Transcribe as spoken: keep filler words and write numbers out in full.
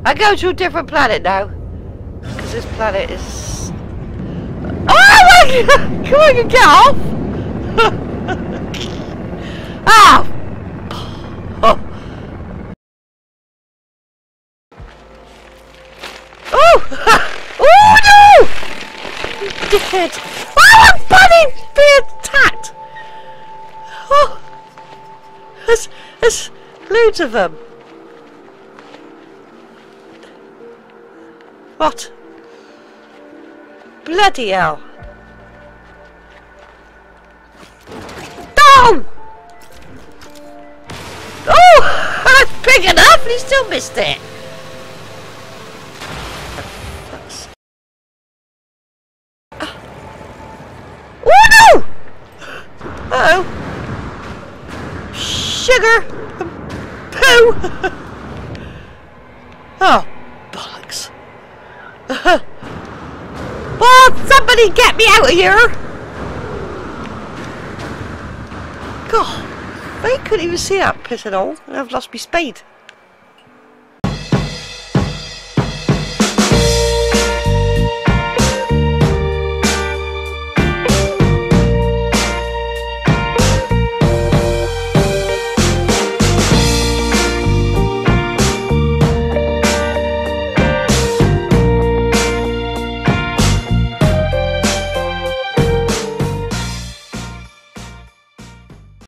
I go to a different planet now. Because this planet is... Oh my god! Come on, get off! Ah! Oh! Oh! Oh no! You dickhead! Oh, I'm bunny being attacked! Oh! There's, there's loads of them. What? Bloody hell. No! Oh! That's big enough and he still missed it. That's... Oh no! Uh oh. Sugar. Poo. Oh, bollocks. Well, somebody get me out of here! God, I couldn't even see that piss at all, and I've lost my spade.